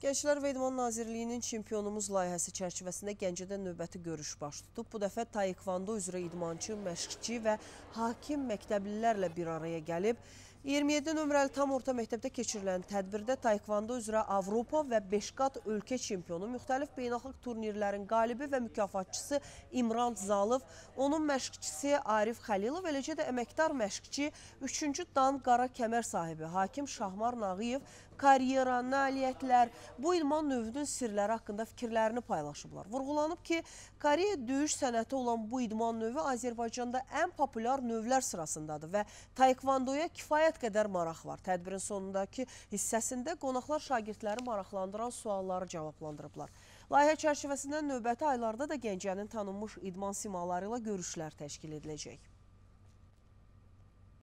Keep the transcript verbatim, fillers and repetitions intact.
Gənclər və İdman Nazirliyinin çempionumuz layihəsi çərçivəsində Gəncədə növbəti görüş baş tutub. Bu dəfə taekvondo üzrə idmançı, məşqçi və hakim məktəblilərlə bir araya gəlib. iyirmi yeddi nömrəli tam orta məktəbdə keçirilən tədbirdə taekvondo üzrə Avropa və beş qat ölkə çempionu, müxtəlif beynəlxalq turnirlərin qalibi və mükafatçısı İmran Zalov, onun məşqçisi Arif Xəlilov, eləcə də əməkdar məşqçi, üçüncü dan qara kəmər sahibi Hakim Şahmar Nağıyev karyera, nailiyyətlər, bu idman növünün sirləri haqqında fikirlərini paylaşıblar. Vurğulanıb ki, Koreya döyüş sənəti olan bu idman növü Azərbaycanda ən populyar növlər sırasındadır və taekvondoya kifayət qədər maraq var. Tədbirin sonundakı hissəsində qonaqlar şagirdləri maraqlandıran sualları cavablandırıblar. Layihə çərçivəsində növbəti aylarda da Gəncənin tanınmış idman simaları ilə görüşlər təşkil ediləcək.